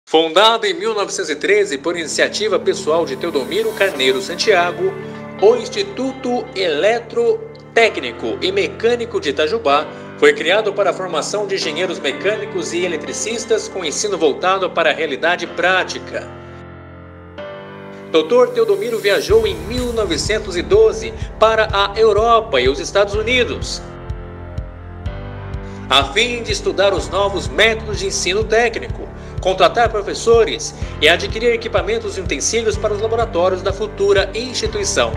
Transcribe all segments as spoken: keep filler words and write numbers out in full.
Fundado em mil novecentos e treze por iniciativa pessoal de Teodomiro Carneiro Santiago, o Instituto Eletrotécnico e Mecânico de Itajubá foi criado para a formação de engenheiros mecânicos e eletricistas com ensino voltado para a realidade prática. doutor Teodomiro viajou em mil novecentos e doze para a Europa e os Estados Unidos, a fim de estudar os novos métodos de ensino técnico, contratar professores e adquirir equipamentos e utensílios para os laboratórios da futura instituição.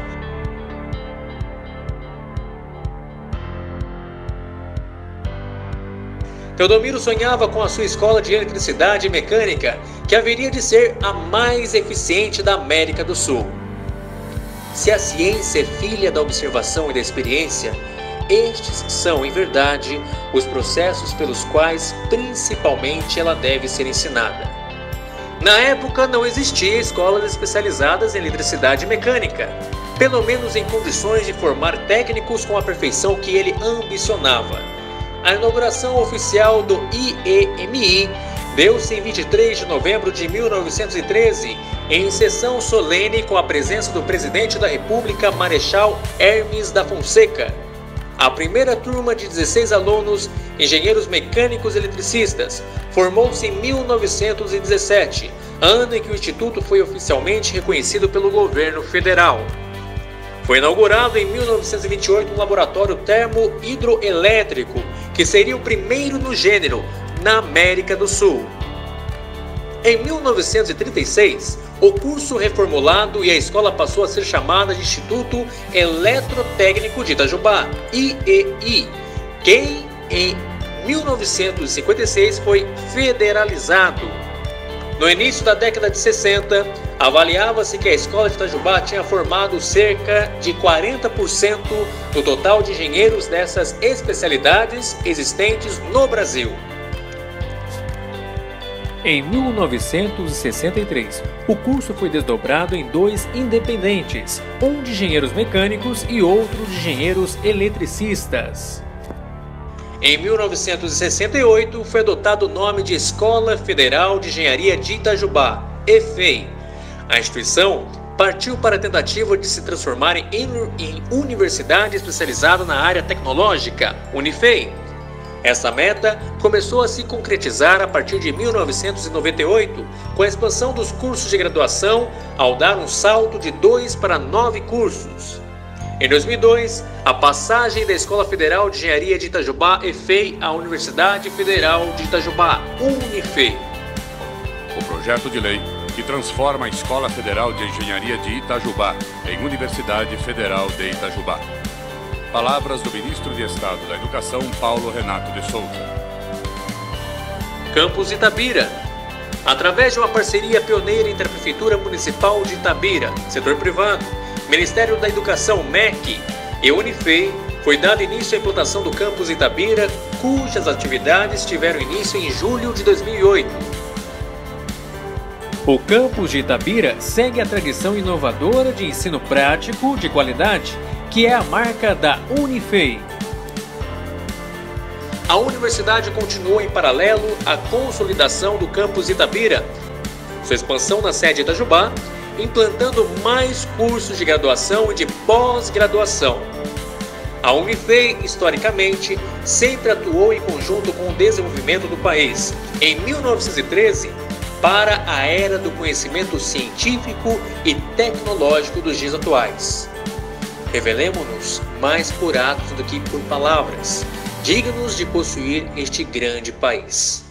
Teodomiro sonhava com a sua escola de eletricidade e mecânica, que haveria de ser a mais eficiente da América do Sul. Se a ciência é filha da observação e da experiência, estes são, em verdade, os processos pelos quais, principalmente, ela deve ser ensinada. Na época, não existia escolas especializadas em eletricidade e mecânica, pelo menos em condições de formar técnicos com a perfeição que ele ambicionava. A inauguração oficial do I E M I deu-se em vinte e três de novembro de mil novecentos e treze, em sessão solene com a presença do presidente da República, Marechal Hermes da Fonseca. A primeira turma de dezesseis alunos, engenheiros mecânicos e eletricistas, formou-se em mil novecentos e dezessete, ano em que o Instituto foi oficialmente reconhecido pelo governo federal. Foi inaugurado em mil novecentos e vinte e oito um laboratório termo-hidroelétrico, que seria o primeiro no gênero na América do Sul. Em mil novecentos e trinta e seis, o curso reformulado e a escola passou a ser chamada de Instituto Eletrotécnico de Itajubá, I E I, que em mil novecentos e cinquenta e seis foi federalizado. No início da década de sessenta, avaliava-se que a escola de Itajubá tinha formado cerca de quarenta por cento do total de engenheiros dessas especialidades existentes no Brasil. Em mil novecentos e sessenta e três, o curso foi desdobrado em dois independentes, um de engenheiros mecânicos e outro de engenheiros eletricistas. Em mil novecentos e sessenta e oito, foi adotado o nome de Escola Federal de Engenharia de Itajubá, E F E I. A instituição partiu para a tentativa de se transformar em, em universidade especializada na área tecnológica, Unifei. Essa meta começou a se concretizar a partir de mil novecentos e noventa e oito, com a expansão dos cursos de graduação, ao dar um salto de dois para nove cursos. Em dois mil e dois, a passagem da Escola Federal de Engenharia de Itajubá, E F E I, à Universidade Federal de Itajubá, Unifei. O projeto de lei que transforma a Escola Federal de Engenharia de Itajubá em Universidade Federal de Itajubá. Palavras do Ministro de Estado da Educação, Paulo Renato de Souza. Campus Itabira. Através de uma parceria pioneira entre a Prefeitura Municipal de Itabira, setor privado, Ministério da Educação, M E C, e Unifei, foi dado início à implantação do Campus Itabira, cujas atividades tiveram início em julho de dois mil e oito. O Campus de Itabira segue a tradição inovadora de ensino prático de qualidade, que é a marca da Unifei. A universidade continuou em paralelo à consolidação do Campus Itabira, sua expansão na sede Itajubá, implantando mais cursos de graduação e de pós-graduação. A Unifei, historicamente, sempre atuou em conjunto com o desenvolvimento do país. Em mil novecentos e treze, para a era do conhecimento científico e tecnológico dos dias atuais. Revelemo-nos mais por atos do que por palavras, dignos de possuir este grande país.